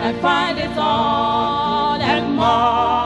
I find it all and more.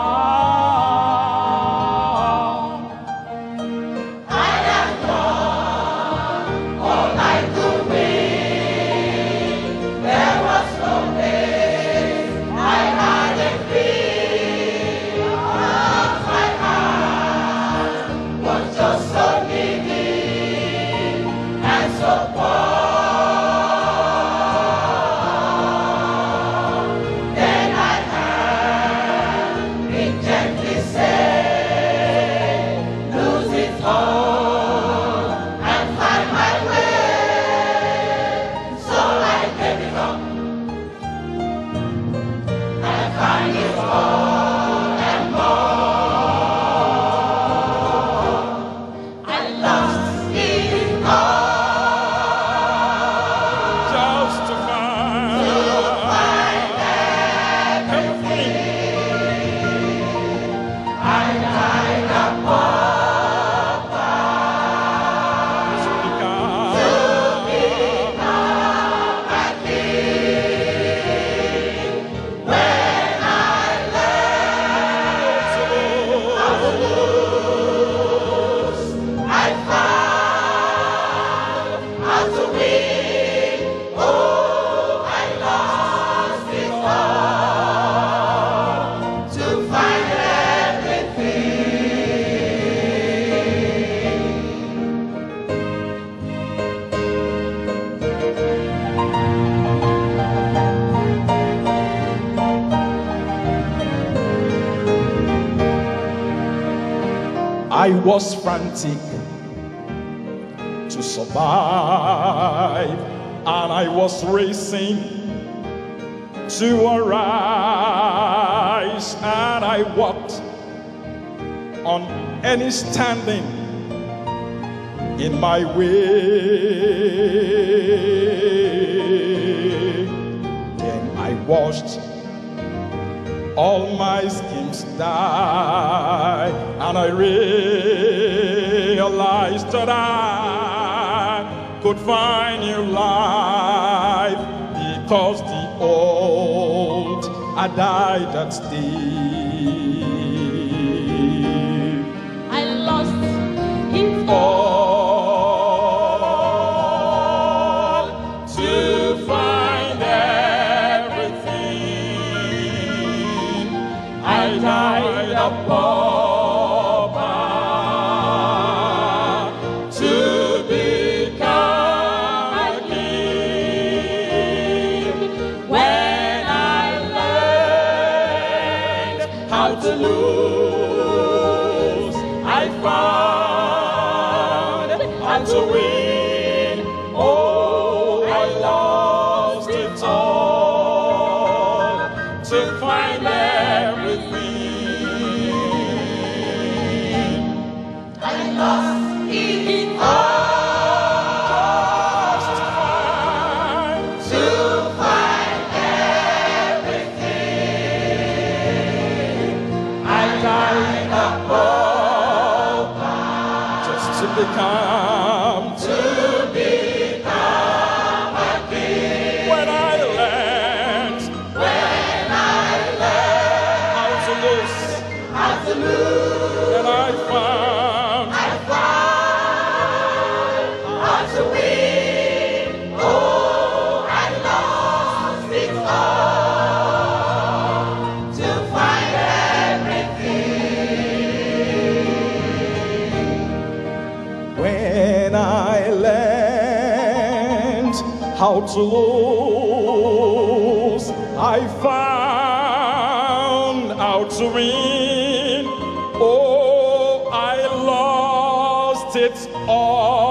I was frantic to survive, and I was racing to arise, and I walked on any standing in my way. Then I watched all my schemes die, and I realized that I could find new life, because the old I died that day. I lost it all to find everything. I died a pauper to become a king. when I Learned how to lose, I found how to win. Oh, I lost it all to find everything. I lost it all To find everything. I died a pauper just to become become a king. when I learned how to lose, How to lose, and I found how to win. Oh, I lost it all to find everything. when I learned how to lose, I found how to win. Oh, I lost it all